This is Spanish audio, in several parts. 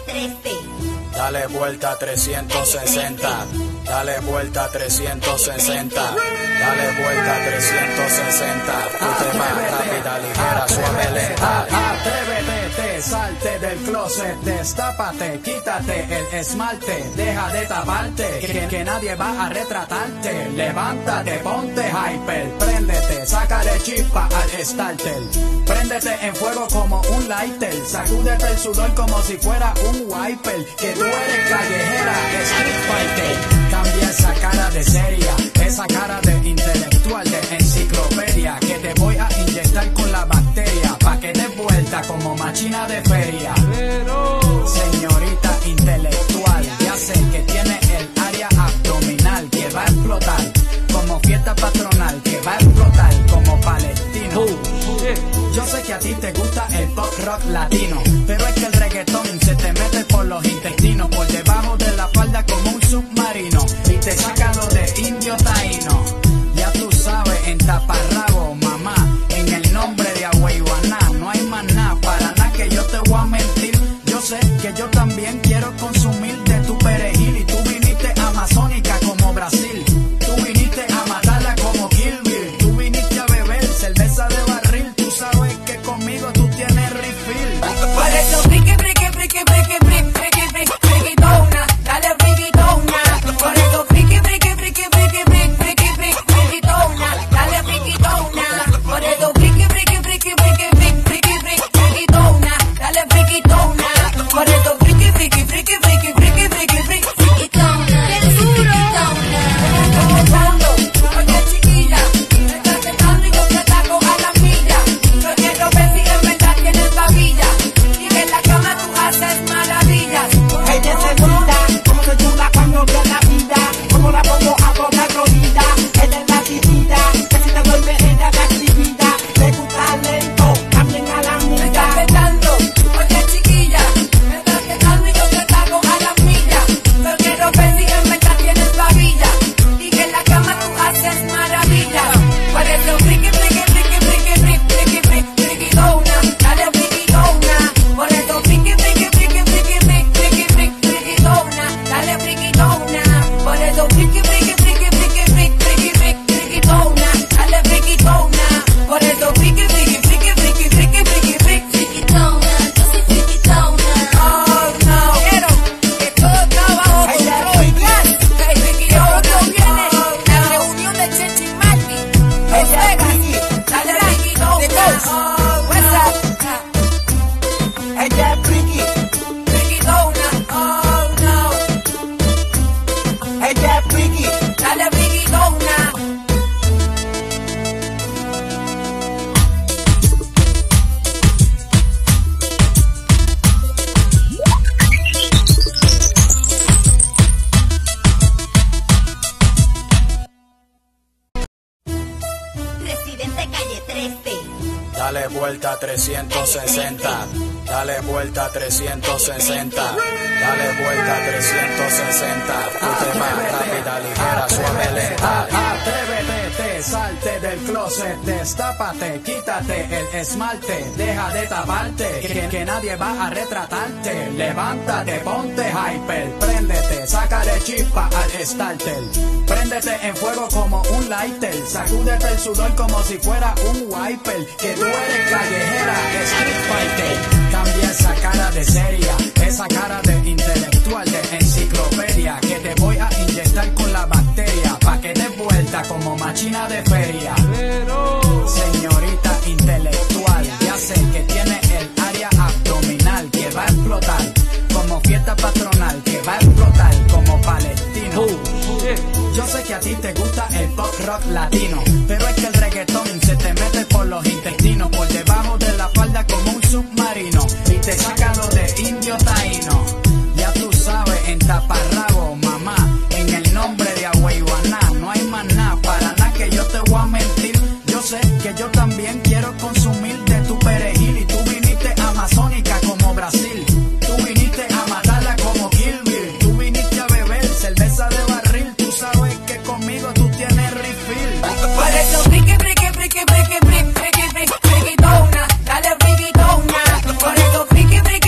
13. Dale vuelta 360. Dale vuelta 360. Dale vuelta 360. Tú te vas rápida, ligera, suave, lenta. Atrévete, salte del closet, destápate, quítate el esmalte, deja de taparte, que nadie va a retratarte. Levántate, ponte hyper, préndete, sácale chispa al starter. Préndete en fuego como un lighter, sacúdete el sudor como si fuera un wiper. Que tú eres callejera, street fighter. Cambia esa cara de seria, esa cara de intelectual, de enciclopedia, que te voy a inyectar con la bacteria, pa' que des vuelta como machina de feria. Señorita intelectual, ya sé que tiene el área abdominal que va a explotar como fiesta patronal, que va a explotar como palestino. Yo sé que a ti te gusta el pop rock latino, pero es que el reggaetón se te mete por los intestinos, por debajo de la falda como un submarino, y te saca lo de indio taíno. Ya tú sabes, en taparrabo, mamá, en el nombre de Agüeyuaná, no hay más nada, para nada que yo te voy a mentir. Yo sé que yo también quiero consumir de tu perejil, y tú viniste amazónica como Brasil, tú viniste a matarla como Kill Bill, tú viniste a beber cerveza de barril, tú sabes que conmigo tú tienes refill. Por eso friki, friki, friki, friki, friki, friki, friki, friquitona, dale friquitona. Por eso friki, friki, friki, friki, friki, friki, friki, friquitona, dale friquitona. Por eso friki, friki, friki, friki, friki, friki, friki, friquitona, dale friquitona. Por eso friki, friki, friki, friki, friki, friki, friki, friquitona. ¡Qué duro! Oye chiquilla, me estás tentando y yo te ataco a la milla. Yo quiero ver si en verdad tienes babilla y que en la cama tú haces maravillas. Ella es segura, como se chula cuando ve la vida, como la pongo a toda rodilla. Ella es la divina, que si te duerme ella me activida. Le gusta lento, también a la Me estás milla. tentando, oye chiquilla, me estás tentando y yo te ataco a la milla. Yo quiero ver si en verdad tienes babilla y que en la cama tú haces maravillas. Por eso friki, friki, friki, friki, friki, friki, friki, friquitona, dale friquitona. Por eso friki, friki, friki, friki, friki, friki, friki, friquitona, dale friquitona. Por eso friki, friki, friki, friki, friki, friki, friki, friquitona, dale friquitona. Por eso friki, friki, friki, friki, friki, friki, friki, friquitona, yo soy friquitona. Oh no, quiero que todo está bajo control. Hey, friquitona viene la reunión de Chechi y Magdi. Ella es friki, Dale friquitona. Oh, what's up? ella es friki, Friquitona. Oh no, ella es friki. dale friquitona. Residente Calle 13. Dale vuelta 360. Dale vuelta 360. Dale vuelta 360. Tú te vas rápida, ligera, suave, lenta. Atrévete, salte del closet, destápate, quítate el esmalte, deja de taparte, que nadie va a retratarte. Levántate, ponte hyper, préndete, sácale chispa al starter. Préndete en fuego como un lighter, sacúdete el sudor como si fuera un wiper. Que tú eres callejera, street fighter. Cambia esa cara de seria, esa cara de intelectual, de enciclopedia, que te voy a inyectar con la bacteria, pa' que des vuelta como machina de feria. Señorita intelectual, ya sé que tiene el área abdominal que va a explotar como fiesta patronal, que va a explotar como palestino. Yo sé que a ti te gusta el pop rock latino, pero es que el reggaetón se te mete por los intestinos, por debajo de la falda como un submarino, y te saca lo de indio taíno. Ya tú sabes, en taparrabo, mamá, en el nombre de Agüeyuaná, no hay más nada, para nada que yo te voy a mentir. Yo sé que yo también quiero consumir de tu perejil, y tú viniste amazónica como Brasil, tú viniste a matarla como Kill Bill, tú viniste a beber cerveza de barril, tú sabes que conmigo tú tienes refill. Por eso friki, friki, friki, friki, friki, friki, friki, friquitona, dale friquitona. Por eso friki, friki,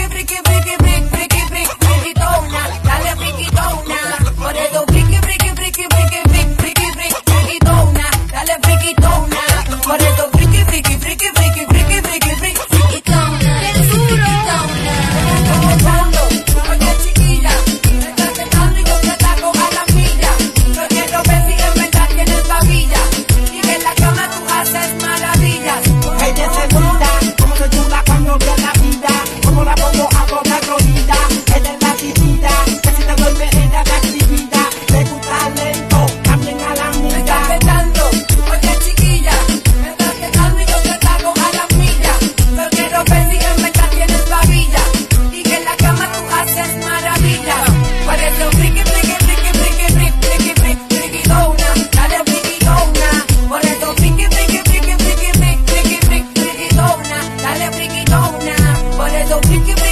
So, Ricky,